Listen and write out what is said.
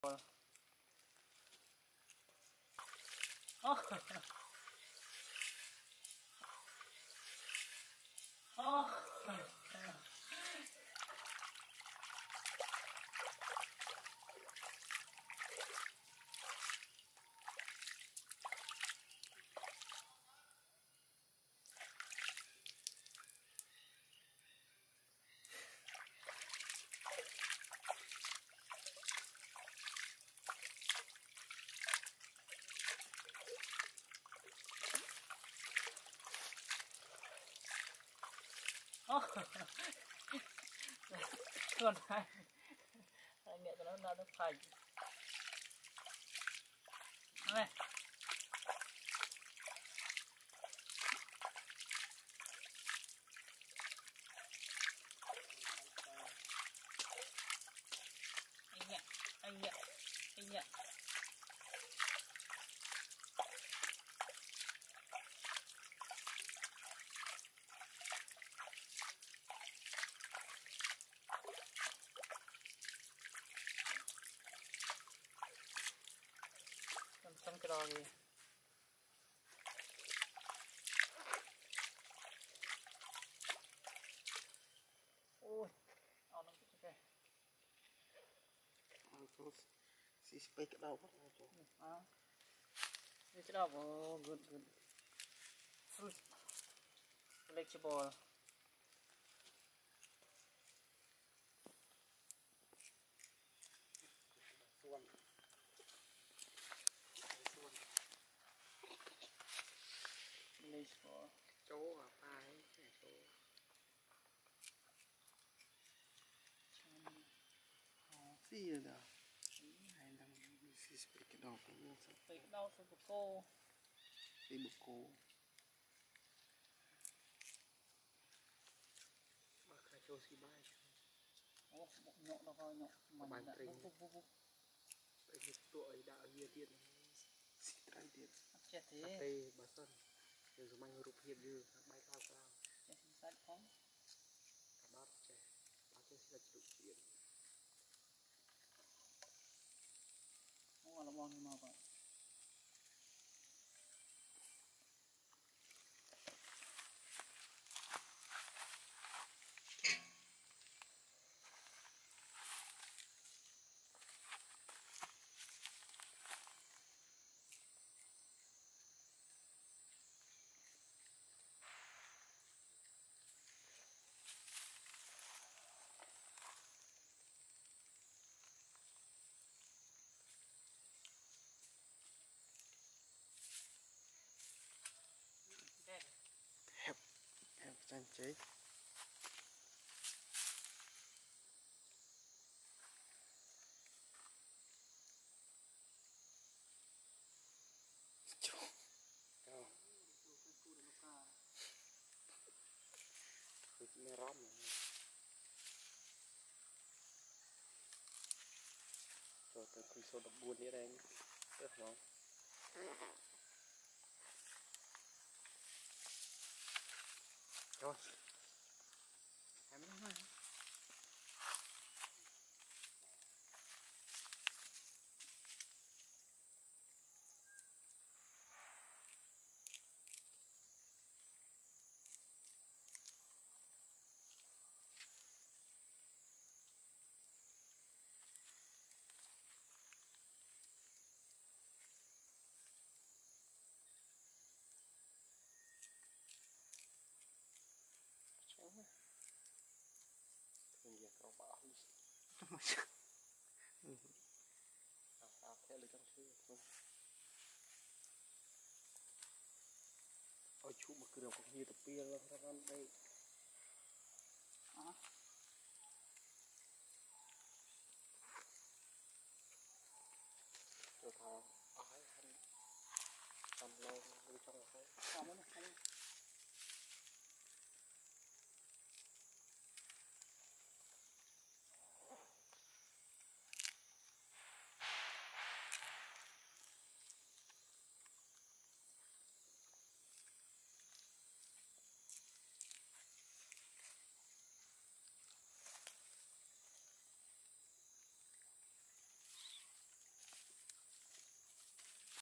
Con hai nghệ của nó thành này. Anh nhẹ trong cái đò gì ôi nó cái si spray cái đầu mất rồi cái đầu good fruit flexible chỗ à phải chỗ gì rồi đó hay đang si spray cái đầu cũng cái đầu số của cô đi bục cô mà khai cho si bay ô nhọ nó coi nhọ mình đã bút cái tuổi đạo hiền tiền si trai tiền chết thế tây bà sơn giờ dùng anh rụp hiền như bay cao chết sát phóng cả bát trẻ bát tôi sẽ chịu tiền không là bon mà vậy hẹp trang chế mẹ rắm rồi tôi cứ số đập buồn đi đây được không rồi em nói thường việc nó bảo theo lời trong sư thôi ôi chú mà cứ đâu có nhiều tập bia lắm các bạn đây rồi thà ai ăn tầm lâu trong là thấy